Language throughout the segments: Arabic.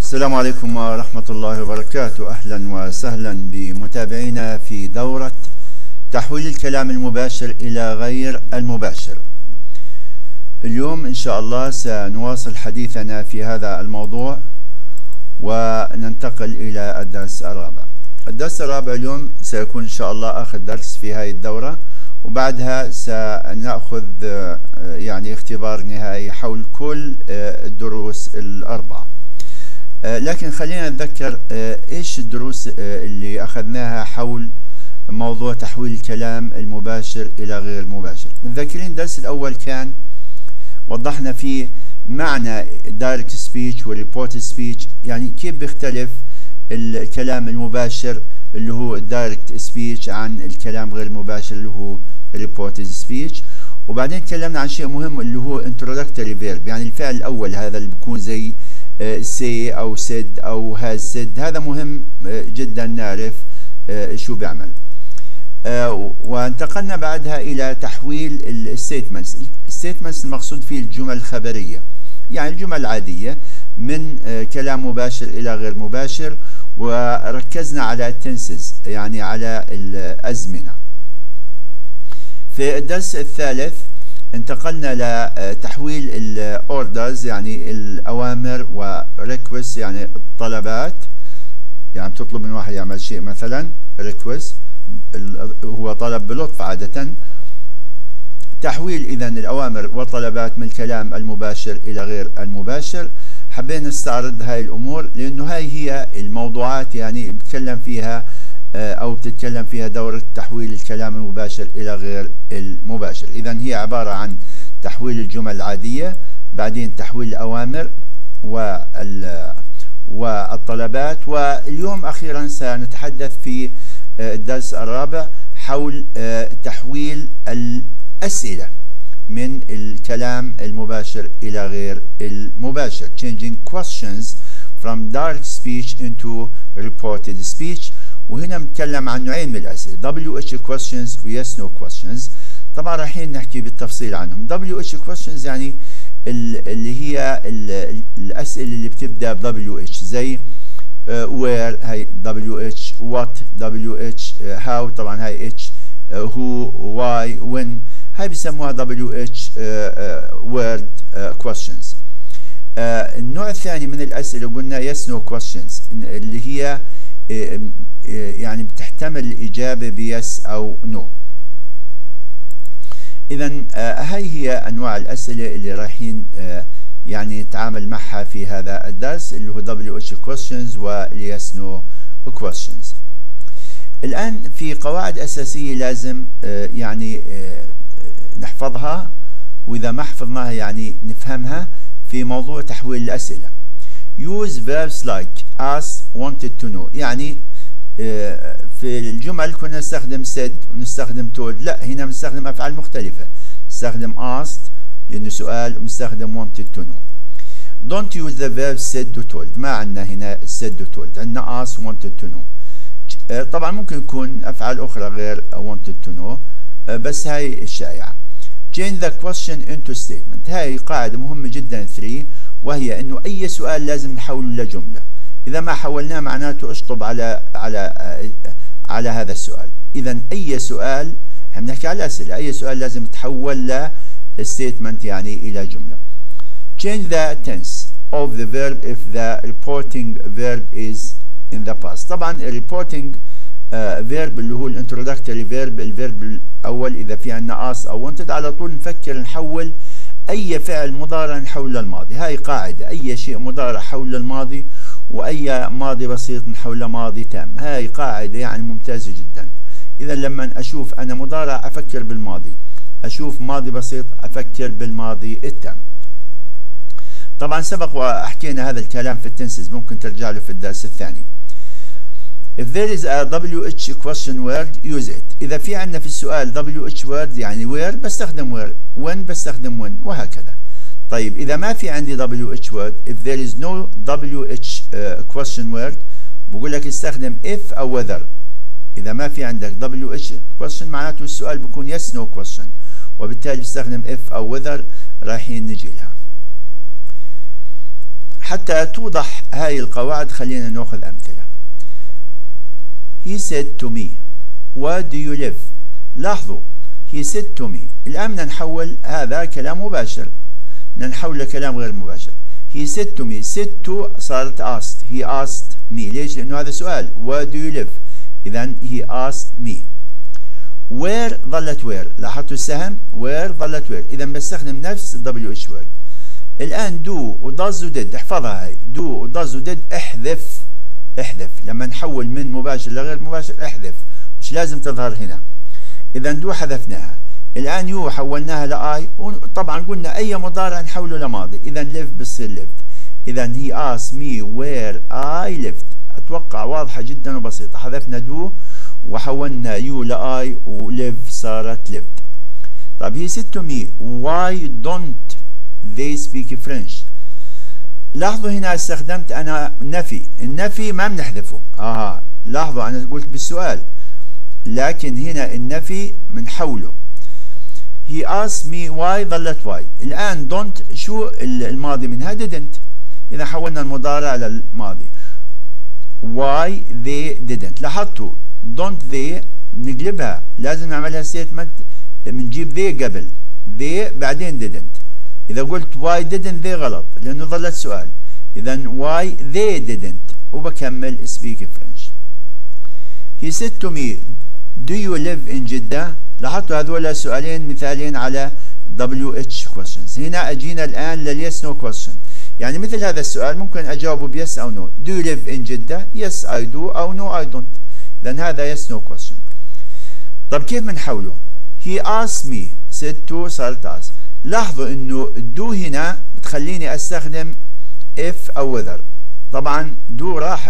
السلام عليكم ورحمة الله وبركاته. أهلا وسهلا بمتابعينا في دورة تحويل الكلام المباشر إلى غير المباشر. اليوم إن شاء الله سنواصل حديثنا في هذا الموضوع وننتقل إلى الدرس الرابع. الدرس الرابع اليوم سيكون إن شاء الله آخر درس في هذه الدورة، وبعدها سنأخذ يعني اختبار نهائي حول كل الدروس الأربعة. لكن خلينا نتذكر ايش الدروس اللي اخذناها حول موضوع تحويل الكلام المباشر الى غير المباشر. متذكرين الدرس الاول كان وضحنا فيه معنى direct speech و reported speech، يعني كيف بيختلف الكلام المباشر اللي هو direct speech عن الكلام غير المباشر اللي هو reported speech. وبعدين تكلمنا عن شيء مهم اللي هو introductory verb، يعني الفعل الاول هذا اللي بيكون زي say أو said أو has said. هذا مهم جدا نعرف شو بيعمل. وانتقلنا بعدها إلى تحويل الستيتمنتس. الستيتمنتس المقصود فيه الجمل الخبرية، يعني الجمل العادية من كلام مباشر إلى غير مباشر، وركزنا على التنسز يعني على الأزمنة. في الدرس الثالث انتقلنا لتحويل الاوردرز يعني الاوامر، وريكوست يعني الطلبات، يعني بتطلب من واحد يعمل شيء مثلا ريكوست هو طلب بلطف عادة. تحويل اذا الاوامر والطلبات من الكلام المباشر الى غير المباشر. حبينا نستعرض هاي الامور لانه هاي هي الموضوعات يعني بتكلم فيها أو بتتكلم فيها دورة تحويل الكلام المباشر إلى غير المباشر. إذن هي عبارة عن تحويل الجمل العادية، بعدين تحويل الأوامر والطلبات، واليوم أخيرا سنتحدث في الدرس الرابع حول تحويل الأسئلة من الكلام المباشر إلى غير المباشر. Changing questions from direct speech into reported speech. وهنا بنتكلم عن نوعين من الأسئلة، WH questions و yes no questions. طبعا رايحين نحكي بالتفصيل عنهم. WH questions يعني اللي هي الأسئلة اللي بتبدأ ب WH زي where هاي WH، what WH، how طبعا هاي H، who، why، when، هاي بيسموها WH word questions. النوع الثاني من الأسئلة قلنا yes no questions، اللي هي يعني بتحتمل الإجابة بيس أو نو. إذن هاي هي أنواع الأسئلة اللي رايحين يعني نتعامل معها في هذا الدرس اللي هو WH questions و yes no questions. الآن في قواعد أساسية لازم يعني نحفظها، وإذا ما حفظناها يعني نفهمها في موضوع تحويل الأسئلة. Use verbs like ask، wanted to know. يعني في الجمل كنا نستخدم said ونستخدم told، لا هنا بنستخدم أفعال مختلفة، نستخدم asked لأنه سؤال، ونستخدم wanted to know. Don't use the verb said و told، ما عندنا هنا said و told، عندنا asked wanted to know. طبعا ممكن يكون أفعال أخرى غير wanted to know، بس هاي الشائعة. Change the question into statement. هاي قاعدة مهمة جدا 3، وهي انه اي سؤال لازم نحوله لجمله. اذا ما حولناه معناته اشطب على هذا السؤال. اذا اي سؤال، احنا بنحكي على الاسئله، اي سؤال لازم يتحول لستيتمنت يعني الى جمله. Change the tense of the verb if the reporting verb is in the past. طبعا الريبورتنج verb اللي هو الانترودكتوري verb، الفيرب الاول اذا في عندنا ask او wanted على طول نفكر نحول أي فعل مضارع نحول للماضي. هاي قاعدة، أي شيء مضارع حول للماضي، وأي ماضي بسيط نحول لماضي تام. هاي قاعدة يعني ممتازة جدا. إذا لما أشوف أنا مضارع أفكر بالماضي، أشوف ماضي بسيط أفكر بالماضي التام. طبعا سبق وحكينا هذا الكلام في التنسز، ممكن ترجع له في الدرس الثاني. If there is a WH question word, use it. إذا في عندنا في السؤال WH word يعني where بستخدم where، when بستخدم when، وهكذا. طيب إذا ما في عندي WH word، if there is no WH question word، بقول لك استخدم if أو whether. إذا ما في عندك WH question معناته السؤال بيكون yes no question، وبالتالي بستخدم if أو whether. رايحين نجي لها. حتى توضح هاي القواعد خلينا ناخذ أمثلة. He said to me where do you live. لاحظوا he said to me. الآن بدنا نحول هذا كلام مباشر، بدنا نحول لكلام غير مباشر. He said to me. said to صارت asked. He asked me. ليش؟ لأنه هذا سؤال. where do you live. إذا he asked me. where ظلت where. لاحظتوا السهم where ظلت where. إذا بستخدم نفس WH word. الآن do و does و did احفظها هاي. do و does و did احذف لما نحول من مباشر لغير مباشر احذف، مش لازم تظهر هنا. إذا do حذفناها. الآن يو حولناها لآي، وطبعا قلنا أي مضارع نحوله لماضي. إذا live بصير lived. إذا he asked me where I lived. أتوقع واضحة جدا وبسيطة. حذفنا do وحولنا يو لآي وlive صارت lived. طيب he said to me why don't they speak French. لاحظوا هنا استخدمت أنا نفي. النفي ما بنحذفه. لاحظوا أنا قلت بالسؤال، لكن هنا النفي بنحوله. he asked me why ظلت why. الآن don't شو الماضي منها؟ didn't. إذا حولنا المضارع للماضي. why they didn't. لاحظتوا don't they نقلبها، لازم نعملها statement بنجيب they قبل they بعدين didn't. إذا قلت why didn't they غلط لأنه ظلت سؤال. إذا why they didn't وبكمل speak French. he said to me do you live in جدة. لاحظتوا هذول سؤالين مثالين على WH questions. هنا أجينا الآن لليس نو question. يعني مثل هذا السؤال ممكن أجاوبه بيس أو نو. do you live in جدة. yes I do أو no I don't. إذن هذا yes no question. طب كيف بنحوله؟ he asked me said to صارت ask. لاحظوا إنه do هنا بتخليني أستخدم if أو whether. طبعا do راحت.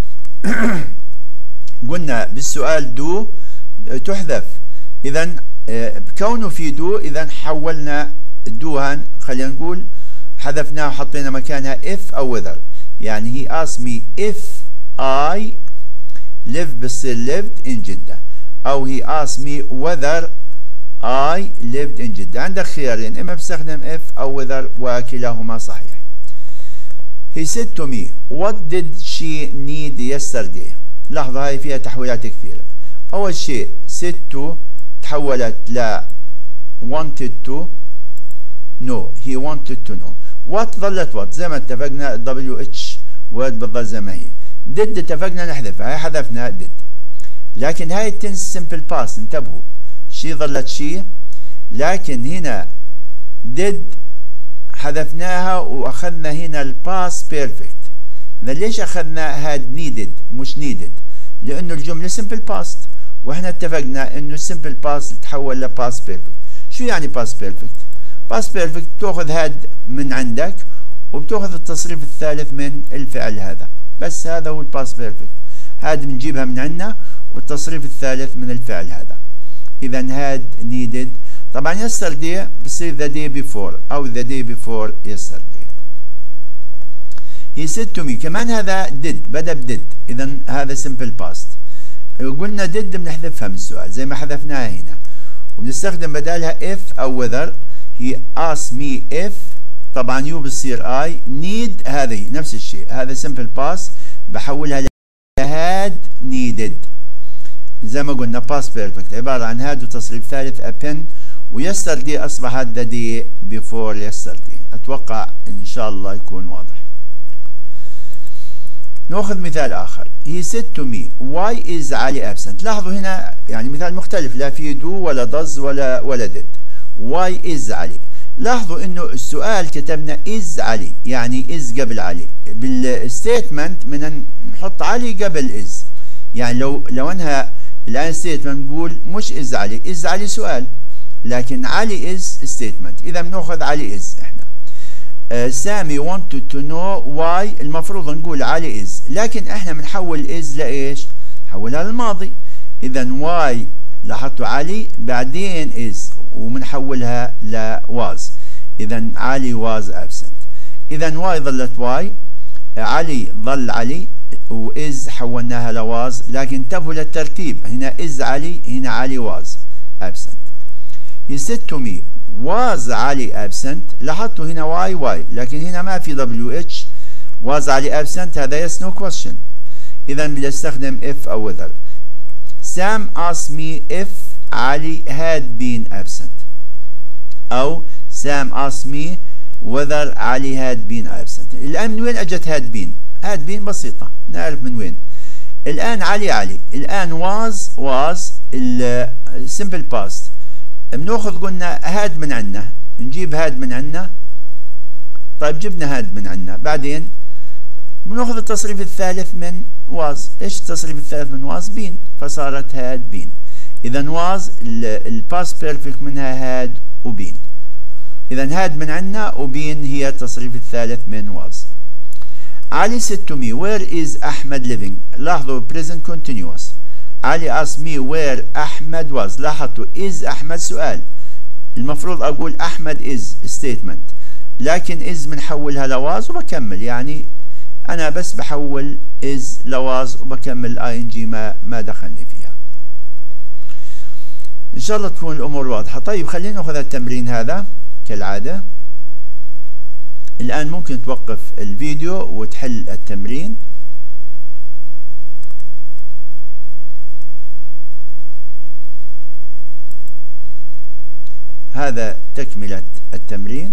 قلنا بالسؤال do تحذف. إذا كونه في دو إذا حولنا دوها خلينا نقول حذفناها وحطينا مكانها if أو whether. يعني he asked me if I live بصير lived in جدة، أو he asked me whether I lived in جدة. عندك خيارين، إما بستخدم if أو whether وكلاهما صحيح. he said to me what did she need yesterday. لاحظوا هاي فيها تحويلات كثيرة. أول شيء said to تحولت ل wanted to know. he wanted to know. what ظلت what زي ما اتفقنا WH word بتظل زي ما هي. did اتفقنا نحذفها، هاي حذفنا did. لكن هاي tense simple past انتبهوا، شي ظلت شي، لكن هنا did حذفناها واخذنا هنا ال past perfect. إذا ليش اخذنا هاد needed مش needed؟ لأنه الجملة simple past، واحنا اتفقنا انه simple past تحول ل past perfect. شو يعني past perfect؟ past perfect بتاخذ هاد من عندك وبتاخذ التصريف الثالث من الفعل هذا، بس هذا هو past perfect. هاد بنجيبها من عندنا والتصريف الثالث من الفعل هذا. اذا هاد needed. طبعا yesterday بصير the day before او the day before yesterday. he said to me كمان هذا did بدأ بدid، اذا هذا simple past. قلنا did بنحذفها من السؤال زي ما حذفناها هنا، وبنستخدم بدالها if أو whether. he asked me if، طبعا يو بتصير I need، هذه نفس الشيء، هذا simple past بحولها had needed زي ما قلنا past perfect عبارة عن had وتصريف ثالث a pen، وyesterday أصبحت the day before yesterday. أتوقع إن شاء الله يكون واضح. نأخذ مثال آخر. he said to me why is علي absent. لاحظوا هنا يعني مثال مختلف، لا فيه do ولا does ولا did. why is علي. لاحظوا إنه السؤال كتبنا is علي، يعني is قبل علي. بالستيتمنت من نحط علي قبل is، يعني لو أنها الآن ستيتمنت نقول مش is علي، is علي سؤال، لكن علي is statement. إذا بنأخذ علي is إحنا. سامي wanted to know why، المفروض نقول علي is، لكن احنا بنحول is لايش؟ نحولها للماضي. اذا why لاحظتوا علي بعدين is وبنحولها ل was. اذا علي was absent. اذا why ظلت why، علي ظل علي، و is حولناها ل was، لكن انتبهوا للترتيب، هنا is علي، هنا علي was absent. he said to me was علي absent. لاحظتوا هنا why لكن هنا ما في WH، was علي absent هذا yes no question. إذا بدي استخدم if أو whether. Sam asked me if Ali had been absent. أو Sam asked me whether Ali had been absent. الآن من وين أجت had been؟ had been بسيطة نعرف من وين. الآن علي الآن was simple past. بناخذ قلنا had من عنا، نجيب had من عنا. طيب جبنا had من عنا، بعدين بناخذ التصريف الثالث من was. ايش التصريف الثالث من was؟ been، فصارت had been. إذا was الباست بيرفكت منها had وبين. إذا had من عنا وبين هي التصريف الثالث من was. Ali said to me where is Ahmed living. لاحظوا present continuous. Ali asked me where Ahmed was. لاحظوا is أحمد سؤال، المفروض أقول أحمد is statement، لكن is بنحولها لواز وبكمل. يعني أنا بس بحول is لواز وبكمل ing ما دخلني فيها. إن شاء الله تكون الأمور واضحة. طيب خلينا نأخذ التمرين هذا كالعادة. الآن ممكن توقف الفيديو وتحل التمرين. هذا تكملة التمرين.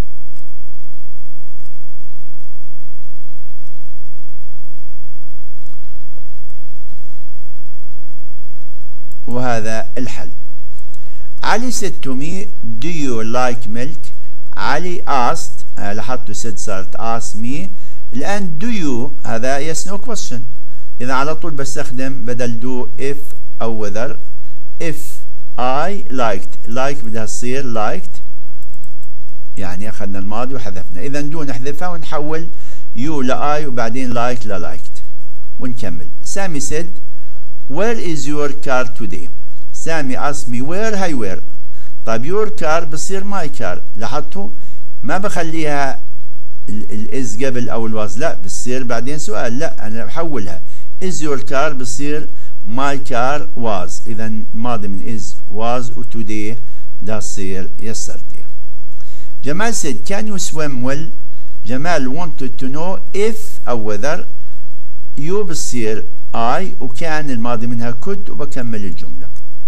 وهذا الحل. علي said to me do you like milk. علي asked، لاحظتوا said صارت ask me. الآن do you هذا yes no question. إذا على طول بستخدم بدل do if أو whether. if I like بدها تصير liked، يعني أخذنا الماضي وحذفنا. إذا do نحذفها ونحول you لI وبعدين like liked ونكمل. سامي said where is your car today. سامي asked me where هي where. طيب your car بصير my car. لاحظتوا ما بخليها is قبل أو الواز، لا بصير بعدين سؤال، لا أنا بحولها is your car بصير my car was. إذا ماضي من is was و today ده صير yesterday. جمال said can you swim well. جمال wanted to know if أو whether. you بصير I وكان الماضي منها could وبكمل الجملة.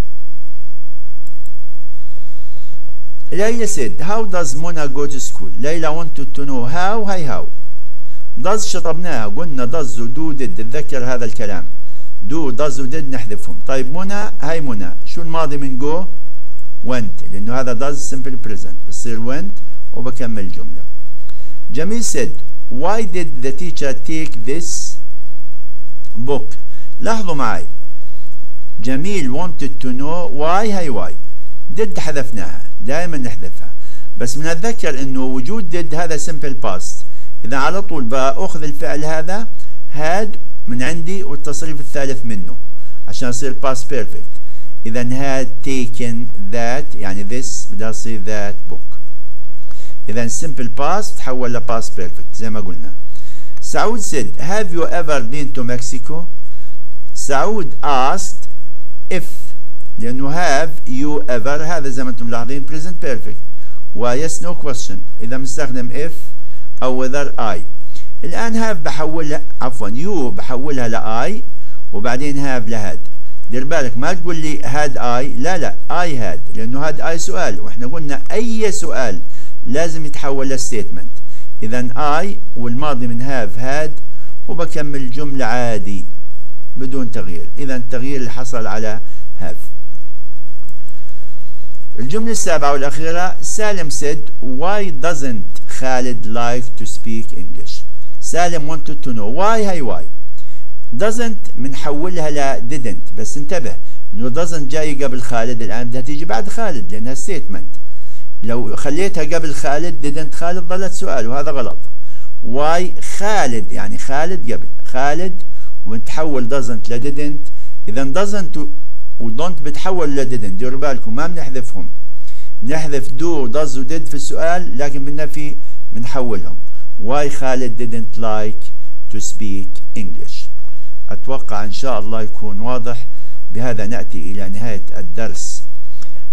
ليلى said how does Mona go to school. ليلى wanted to know how. هي how. does شطبناها قلنا does و do did. تذكر هذا الكلام do does و did نحذفهم. طيب منى هي منى شو الماضي من go went، لأنه هذا does simple present بصير went وبكمل الجملة. جميل said why did the teacher take this book. لاحظوا معي جميل wanted to know why. هي why. did حذفناها دائما نحذفها، بس بنتذكر انه وجود did هذا simple past. اذا على طول باخذ الفعل هذا had من عندي والتصريف الثالث منه عشان يصير past perfect. اذا had taken that يعني this بدها تصير that book. اذا simple past تحول ل past perfect زي ما قلنا. سعود said have you ever been to Mexico. سعود asked if، لأنه have you ever هذا زي ما أنتم ملاحظين present perfect و yes no question. إذا بنستخدم if أو whether I. الآن have بحولها عفوا you بحولها ل I وبعدين have لهاد. دير بالك ما تقول لي had I، لا I had، لأنه had I سؤال وإحنا قلنا أي سؤال لازم يتحول ل statement. إذا I والماضي من have had وبكمل الجملة عادي بدون تغيير. إذا التغيير اللي حصل على have. الجملة السابعة والأخيرة سالم said why doesn't خالد like to speak English. سالم wanted to know why. هي why. doesn't بنحولها ل didn't، بس انتبه انه doesn't جاي قبل خالد، الآن بدها تيجي بعد خالد لأنها statement. لو خليتها قبل خالد didn't خالد ظلت سؤال وهذا غلط. why خالد يعني خالد قبل خالد ونتحول doesn't ل didn't. إذا doesn't و don't بتحول ل didn't. ديروا بالكم ما بنحذفهم، نحذف do does و did في السؤال لكن بالنفي بنحولهم. why خالد didn't like to speak English. أتوقع إن شاء الله يكون واضح. بهذا نأتي إلى نهاية الدرس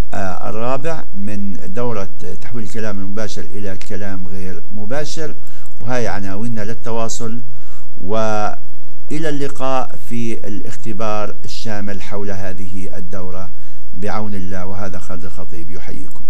الرابع من دورة تحويل الكلام المباشر إلى الكلام غير مباشر، وهي عناويننا للتواصل، وإلى اللقاء في الاختبار الشامل حول هذه الدورة بعون الله. وهذا خالد الخطيب يحييكم.